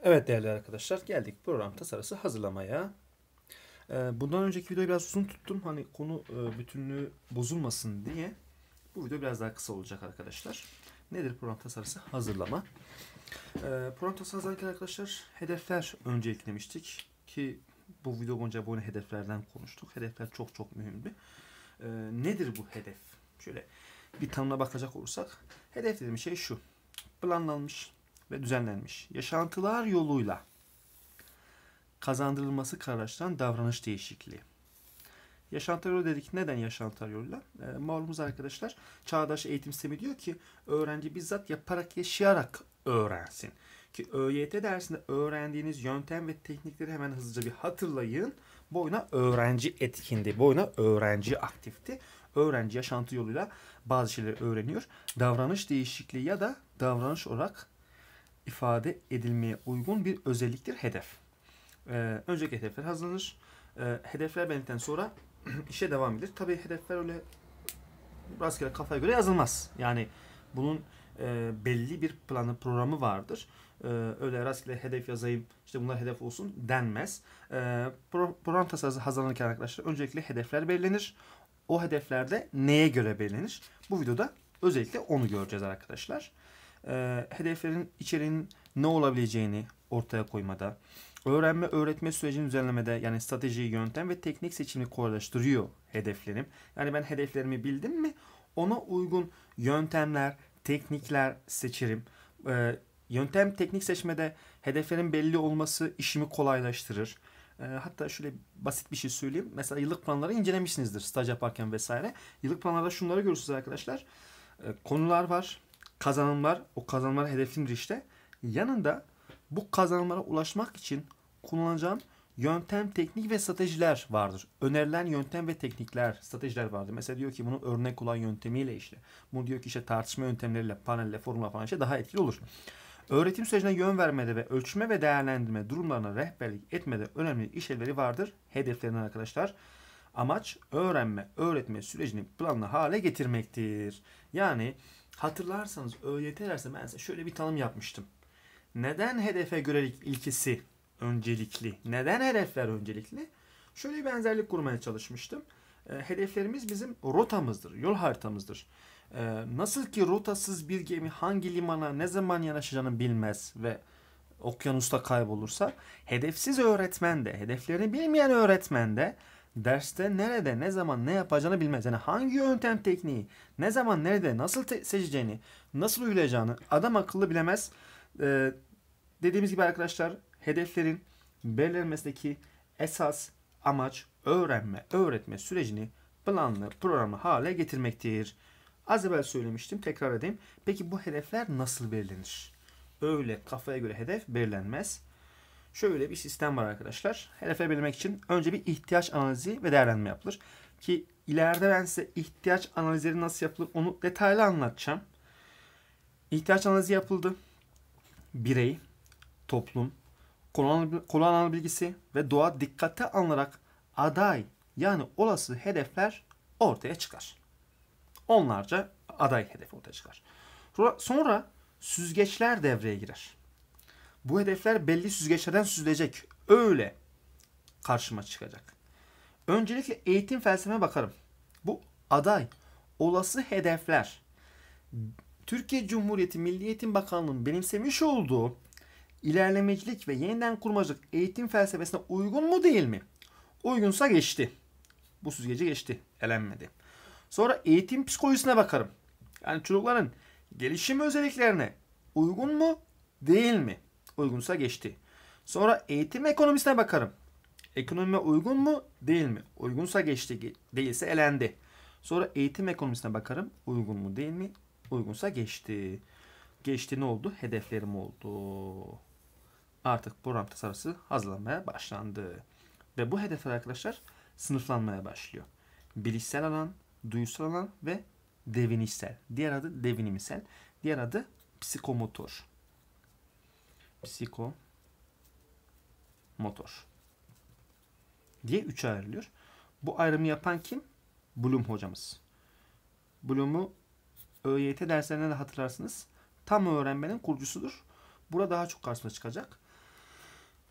Evet değerli arkadaşlar, geldik program tasarısı hazırlamaya. Bundan önceki videoyu biraz uzun tuttum. Hani konu bütünlüğü bozulmasın diye. Bu video biraz daha kısa olacak arkadaşlar. Nedir program tasarısı hazırlama? Program tasarısı hazırlarken arkadaşlar hedefler önceliklemiştik. Ki bu video boyunca bu hedeflerden konuştuk. Hedefler çok çok mühimdi. Nedir bu hedef? Şöyle bir tanımına bakacak olursak. Hedef dediğim şey şu. Planlanmış ve düzenlenmiş yaşantılar yoluyla kazandırılması kararlaştıran davranış değişikliği. Yaşantılar yolu dedik. Neden yaşantılar yoluyla? Malumunuz arkadaşlar, çağdaş eğitim sistemi diyor ki öğrenci bizzat yaparak, yaşayarak öğrensin. Ki ÖYT dersinde öğrendiğiniz yöntem ve teknikleri hemen hızlıca bir hatırlayın. Boyuna öğrenci etkindi, boyuna öğrenci aktifti. Öğrenci yaşantı yoluyla bazı şeyleri öğreniyor. Davranış değişikliği ya da davranış olarak ifade edilmeye uygun bir özelliktir hedef. Önceki hedefler hazırlanır. Hedefler belirledikten sonra işe devam edilir. Tabii hedefler öyle rastgele kafaya göre yazılmaz. Yani bunun belli bir planı, programı vardır. Öyle rastgele hedef yazayım, işte bunlar hedef olsun denmez. Program tasarısı hazırlanırken arkadaşlar öncelikle hedefler belirlenir. O hedeflerde neye göre belirlenir? Bu videoda özellikle onu göreceğiz arkadaşlar. Hedeflerin içeriğinin ne olabileceğini ortaya koymada, öğrenme öğretme sürecini düzenlemede, yani strateji, yöntem ve teknik seçimini kolaylaştırıyor hedeflerim. Yani ben hedeflerimi bildim mi ona uygun yöntemler, teknikler seçerim. Yöntem, teknik seçmede hedeflerin belli olması işimi kolaylaştırır. Hatta şöyle basit bir şey söyleyeyim. Mesela yıllık planları incelemişsinizdir staj yaparken vesaire. Yıllık planlarda şunları görürsünüz arkadaşlar. Konular var, kazanımlar, o kazanımlar hedefimdir işte. Yanında bu kazanımlara ulaşmak için kullanacağım yöntem, teknik ve stratejiler vardır. Önerilen yöntem ve teknikler, stratejiler vardır. Mesela diyor ki bunu örnek olan yöntemiyle işte. Bunu diyor ki işte tartışma yöntemleriyle, panelle, formla falan işte daha etkili olur. Öğretim sürecine yön vermede ve ölçme ve değerlendirme durumlarına rehberlik etmede önemli işlevleri vardır. Hedeflerinin arkadaşlar. Amaç öğrenme, öğretme sürecini planlı hale getirmektir. Yani hatırlarsanız ÖYT dersinde ben size şöyle bir tanım yapmıştım. Neden hedefe görelik ilkesi öncelikli? Neden hedefler öncelikli? Şöyle bir benzerlik kurmaya çalışmıştım. Hedeflerimiz bizim rotamızdır, yol haritamızdır. Nasıl ki rotasız bir gemi hangi limana ne zaman yanaşacağını bilmez ve okyanusta kaybolursa, hedefsiz öğretmen de, hedeflerini bilmeyen öğretmen de derste nerede, ne zaman, ne yapacağını bilmez. Yani hangi yöntem, tekniği, ne zaman, nerede, nasıl seçeceğini, nasıl uygulayacağını adam akıllı bilemez. Dediğimiz gibi arkadaşlar, hedeflerin belirlenmesindeki esas amaç öğrenme, öğretme sürecini planlı, programlı hale getirmektir. Az evvel söylemiştim, tekrar edeyim. Peki bu hedefler nasıl belirlenir? Öyle kafaya göre hedef belirlenmez. Şöyle bir sistem var arkadaşlar. Hedefe belirlemek için önce bir ihtiyaç analizi ve değerlendirme yapılır. Ki ileride ben size ihtiyaç analizleri nasıl yapılır onu detaylı anlatacağım. İhtiyaç analizi yapıldı. Birey, toplum, kullanılan bilgisi ve doğa dikkate alınarak aday, yani olası hedefler ortaya çıkar. Onlarca aday hedefi ortaya çıkar. Sonra süzgeçler devreye girer. Bu hedefler belli süzgeçlerden süzülecek. Öyle karşıma çıkacak. Öncelikle eğitim felsefeme bakarım. Bu aday, olası hedefler Türkiye Cumhuriyeti Milli Eğitim Bakanlığı'nın benimsemiş olduğu ilerlemecilik ve yeniden kurmacılık eğitim felsefesine uygun mu değil mi? Uygunsa geçti. Bu süzgeci geçti. Elenmedi. Sonra eğitim psikolojisine bakarım. Yani çocukların gelişim özelliklerine uygun mu değil mi? Uygunsa geçti. Sonra eğitim ekonomisine bakarım. Ekonomime uygun mu değil mi? Uygunsa geçti. Değilse elendi. Sonra eğitim ekonomisine bakarım. Uygun mu değil mi? Uygunsa geçti. Geçti, ne oldu? Hedeflerim oldu. Artık program tasarısı hazırlanmaya başlandı. Ve bu hedefler arkadaşlar sınıflanmaya başlıyor. Bilişsel alan, duyusal alan ve devinişsel. Diğer adı devinimsel. Diğer adı psikomotor. Psikomotor diye üçe ayrılıyor. Bu ayrımı yapan kim? Bloom hocamız. Bloom'u ÖYT derslerinde de hatırlarsınız. Tam öğrenmenin kurucusudur. Burada daha çok karşımıza çıkacak.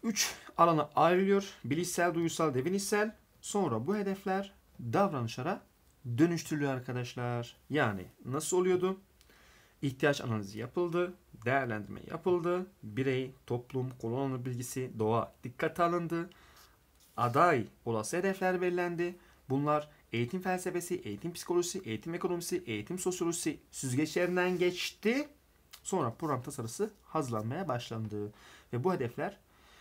3 alana ayrılıyor. Bilişsel, duysal, devinişsel. Sonra bu hedefler davranışlara dönüştürülüyor arkadaşlar. Yani nasıl oluyordu? İhtiyaç analizi yapıldı, değerlendirme yapıldı, birey, toplum, kullanılan bilgisi, doğa dikkate alındı, aday olası hedefler belirlendi. Bunlar eğitim felsefesi, eğitim psikolojisi, eğitim ekonomisi, eğitim sosyolojisi süzgeçlerinden geçti. Sonra program tasarısı hazırlanmaya başlandı. Ve bu hedefler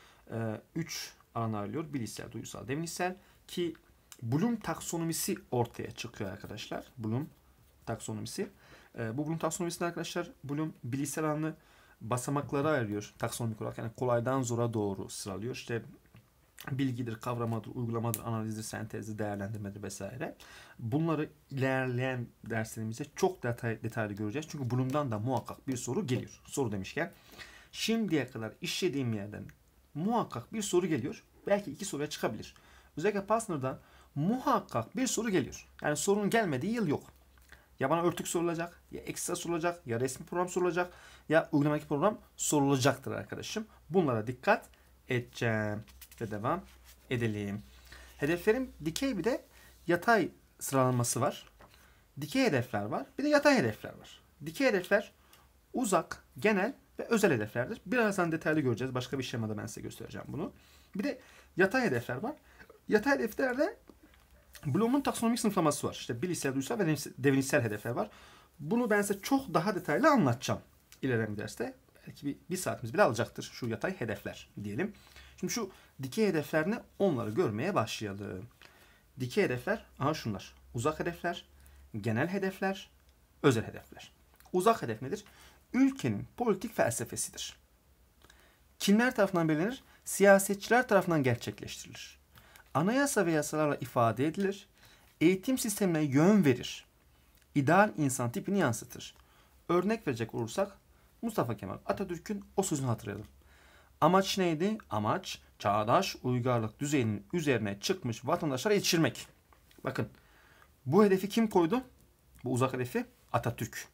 3 alana ayrılıyor. Bilişsel, duysal, devinişsel ki Bloom taksonomisi ortaya çıkıyor arkadaşlar. Bloom taksonomisi. Bu Bloom taksonomisinde arkadaşlar Bloom bilişsel alanı basamaklara ayırıyor taksonomik olarak. Yani kolaydan zora doğru sıralıyor. İşte bilgidir, kavramadır, uygulamadır, analizdir, sentezdir, değerlendirmedir vesaire. Bunları ilerleyen derslerimizde çok detaylı göreceğiz. Çünkü Bloom'dan da muhakkak bir soru geliyor. Soru demişken şimdiye kadar işlediğim yerden muhakkak bir soru geliyor. Belki 2 soruya çıkabilir. Özellikle Passner'dan muhakkak bir soru geliyor. Yani sorunun gelmediği yıl yok. Ya bana örtük sorulacak, ya ekstra sorulacak, ya resmi program sorulacak, ya uygulamadaki program sorulacaktır arkadaşım. Bunlara dikkat edeceğim. Ve devam edelim. Hedeflerin dikey bir de yatay sıralanması var. Dikey hedefler var. Bir de yatay hedefler var. Dikey hedefler uzak, genel ve özel hedeflerdir. Birazdan detaylı göreceğiz. Başka bir şemada ben size göstereceğim bunu. Bir de yatay hedefler var. Yatay hedeflerde Bloom'un taksonomik sınıflaması var. İşte bilişsel, duysal ve devinişsel hedefler var. Bunu ben size çok daha detaylı anlatacağım ilerleyen bir derste. Belki bir saatimiz bile alacaktır şu yatay hedefler diyelim. Şimdi şu dikey hedeflerini onları görmeye başlayalım. Dikey hedefler aha şunlar. Uzak hedefler, genel hedefler, özel hedefler. Uzak hedef nedir? Ülkenin politik felsefesidir. Kimler tarafından belirlenir? Siyasetçiler tarafından gerçekleştirilir. Anayasa ve yasalarla ifade edilir. Eğitim sistemine yön verir. İdeal insan tipini yansıtır. Örnek verecek olursak Mustafa Kemal Atatürk'ün o sözünü hatırlayalım. Amaç neydi? Amaç çağdaş uygarlık düzeyinin üzerine çıkmış vatandaşlara yetiştirmek. Bakın bu hedefi kim koydu? Bu uzak hedefi Atatürk.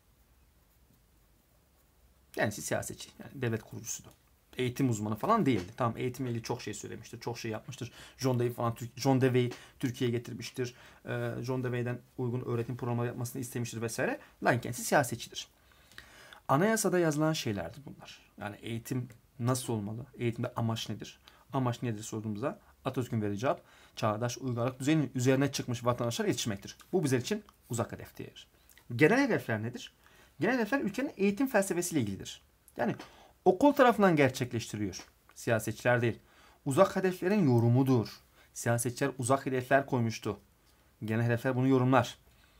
Kendisi siyasetçi. Yani devlet kurucusuydu. Eğitim uzmanı falan değildi. Tamam eğitimle ilgili çok şey söylemiştir. Çok şey yapmıştır. John Dewey'i Türkiye'ye getirmiştir. John Dewey'den uygun öğretim programları yapmasını istemiştir vesaire. Lakin kendisi siyasetçidir. Anayasada yazılan şeylerdir bunlar. Yani eğitim nasıl olmalı? Eğitimde amaç nedir? Amaç nedir sorduğumuzda Atatürk'ün verdiği cevap çağdaş uygarlık düzeyinin üzerine çıkmış vatandaşlara yetişmektir. Bu bizler için uzak hedef değildir. Genel hedefler nedir? Genel hedefler ülkenin eğitim felsefesiyle ilgilidir. Yani okul tarafından gerçekleştiriyor. Siyasetçiler değil. Uzak hedeflerin yorumudur. Siyasetçiler uzak hedefler koymuştu. Genel hedefler bunu yorumlar.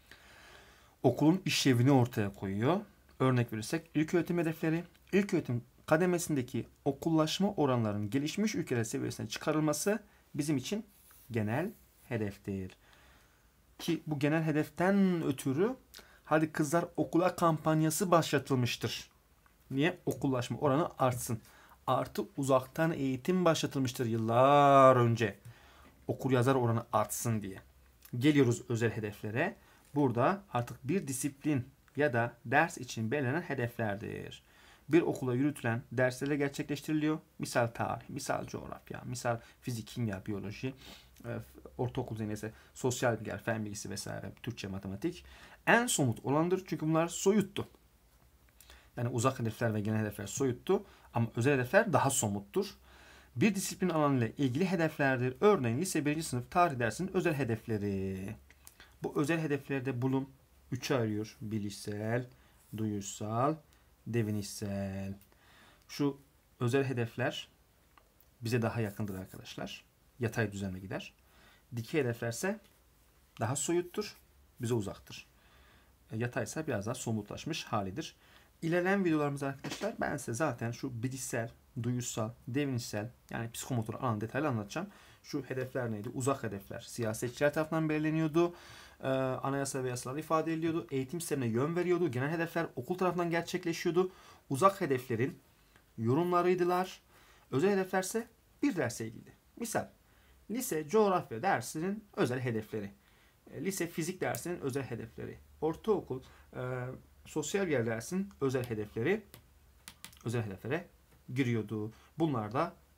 Okulun işlevini ortaya koyuyor. Örnek verirsek ilköğretim hedefleri, ilköğretim kademesindeki okullaşma oranlarının gelişmiş ülkeler seviyesine çıkarılması bizim için genel hedeftir. Ki bu genel hedeften ötürü hadi kızlar okula kampanyası başlatılmıştır. Niye? Okullaşma oranı artsın. Artı uzaktan eğitim başlatılmıştır yıllar önce. Okur yazar oranı artsın diye. Geliyoruz özel hedeflere. Burada artık bir disiplin ya da ders için belirlenen hedeflerdir. Bir okula yürütülen derslerle gerçekleştiriliyor. Misal tarih, misal coğrafya, misal fizik, kimya, biyoloji, ortaokul düzeyinde sosyal bilgiler, fen bilgisi vesaire, Türkçe, matematik. En somut olandır çünkü bunlar soyuttu. Yani uzak hedefler ve genel hedefler soyuttu ama özel hedefler daha somuttur. Bir disiplin alanıyla ilgili hedeflerdir. Örneğin lise 1. sınıf tarih dersinin özel hedefleri. Bu özel hedeflerde Bloom 3'e ayırıyor. Bilişsel, duyusal, devinişsel. Şu özel hedefler bize daha yakındır arkadaşlar. Yatay düzenle gider. Dikey hedeflerse daha soyuttur, bize uzaktır. Yataysa biraz daha somutlaşmış halidir. İlerleyen videolarımızda arkadaşlar ben size zaten şu bilişsel, duyusal, devinişsel yani psikomotor alanı detaylı anlatacağım. Şu hedefler neydi? Uzak hedefler siyasetçiler tarafından belirleniyordu. Anayasa ve yasalar ifade ediliyordu. Eğitim sistemine yön veriyordu. Genel hedefler okul tarafından gerçekleşiyordu. Uzak hedeflerin yorumlarıydılar. Özel hedeflerse bir derse ilgili. Misal lise coğrafya dersinin özel hedefleri. Lise fizik dersinin özel hedefleri. Ortaokul sosyal bilgiler dersinin özel hedefleri özel hedeflere giriyordu. Bunlar da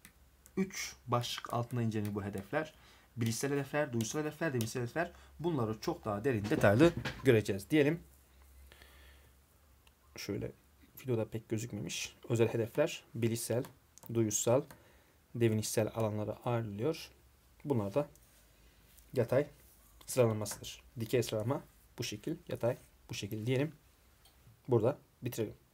3 başlık altında inceleniyor bu hedefler. Bilişsel hedefler, duygusal hedefler, devinsel hedefler. Bunları çok daha derin, detaylı göreceğiz diyelim. Şöyle videoda pek gözükmemiş. Özel hedefler, bilişsel, duygusal, devinişsel alanlara ayrılıyor. Bunlar da yatay sıralamasıdır. Dikey sıralama bu şekil, yatay bu şekil diyelim. Burada bitirelim.